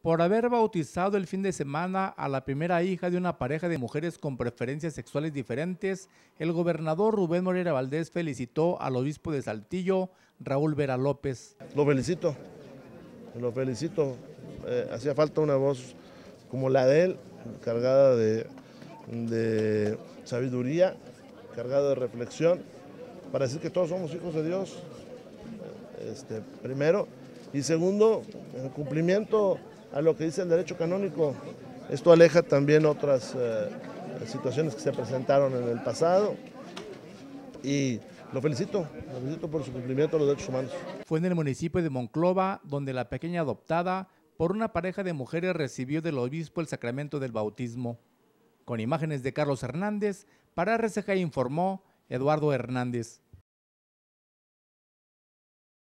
por haber bautizado el fin de semana a la primera hija de una pareja de mujeres con preferencias sexuales diferentes, el gobernador Rubén Moreira Valdés felicitó al obispo de Saltillo, Raúl Vera López. Lo felicito. Hacía falta una voz como la de él, cargada de sabiduría, cargada de reflexión, para decir que todos somos hijos de Dios, primero, y segundo, en cumplimiento a lo que dice el derecho canónico. Esto aleja también otras situaciones que se presentaron en el pasado y lo felicito por su cumplimiento de los derechos humanos. Fue en el municipio de Monclova donde la pequeña adoptada por una pareja de mujeres recibió del obispo el sacramento del bautismo. Con imágenes de Carlos Hernández, para RCG informó Eduardo Hernández.